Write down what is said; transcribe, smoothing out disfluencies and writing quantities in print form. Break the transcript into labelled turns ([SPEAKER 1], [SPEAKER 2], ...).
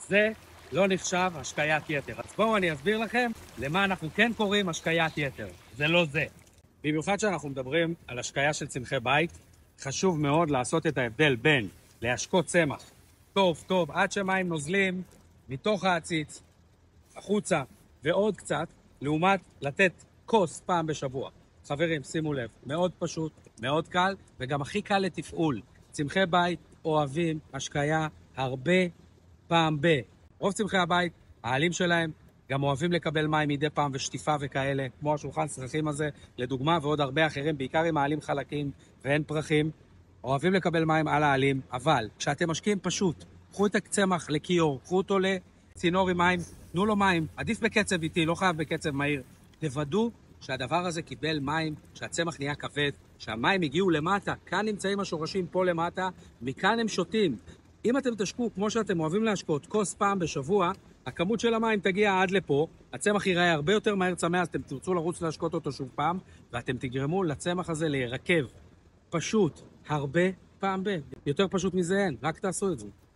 [SPEAKER 1] זה לא נחשב השקיית יתר. אז בואו אני אסביר לכם למה אנחנו כן קוראים השקיית יתר. זה לא זה. במיוחד שאנחנו מדברים על השקיה של צמחי בית, חשוב מאוד לעשות את ההבדל בין להשקות צמח טוב עד שמים נוזלים מתוך העציץ החוצה ועוד קצת, לעומת לתת כוס פעם בשבוע. חברים, שימו לב, מאוד פשוט, מאוד קל, וגם הכי קל לתפעול. צמחי בית אוהבים השקיה הרבה פעם רוב צמחי הבית, העלים שלהם, גם אוהבים לקבל מים מדי פעם ושטיפה וכאלה, כמו השולחן צרכים הזה, לדוגמה, ועוד הרבה אחרים, בעיקר עם העלים חלקים ואין פרחים, אוהבים לקבל מים על העלים, אבל כשאתם משקיעים פשוט, קחו את הצמח לכיור, קחו אותו לצינור עם מים, תנו לו מים, עדיף בקצב איטי, לא חייב בקצב מהיר. תוודאו שהדבר הזה קיבל מים, שהצמח נהיה כבד, שהמים הגיעו למטה, כאן נמצאים השורשים פה למטה, מכאן הם שותים. אם אתם תשקו, כמו שאתם אוהבים להשקות, כוס פעם בשבוע, הכמות של המים תגיע עד לפה, הצמח ייראה הרבה יותר מהר צמא, אז אתם תרצו לרוץ להשקות אותו שוב פעם, ואתם תגרמו לצמח הזה להירקב. פשוט, הרבה פעם יותר פשוט מזה אין, רק תעשו את זה.